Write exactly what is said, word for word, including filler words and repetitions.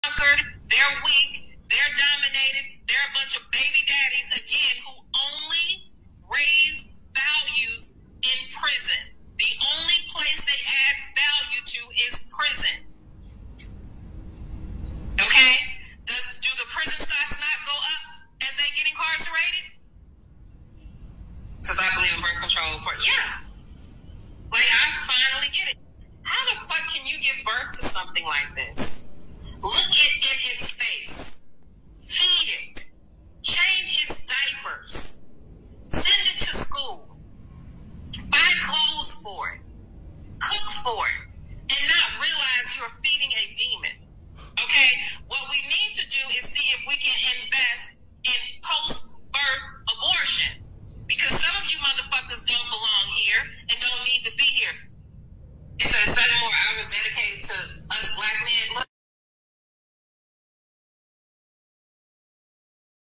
conquered, they're weak, they're dominated, they're a bunch of baby daddies, again, who only raise values in prison. The only place they add value to is prison. Okay? Does, do the prison stocks not go up as they get incarcerated? Because I believe in birth control for, yeah. Like, I finally get it. How the fuck can you give birth to something like this? Look it in its face. Feed it. Change its diapers. Send it to school. Buy clothes for it. Cook for it. And not realize you're feeding a demon. Okay? What we need to do is see if we can